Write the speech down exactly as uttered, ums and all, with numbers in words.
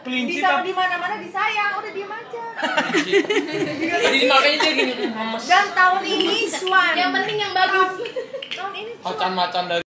Kelinci bisa di mana-mana disayang, udah diem aja. Jadi makanya dia gini, Dan tahun ini Swan. Yang penting yang bagus. Tahun ini macan-macan dari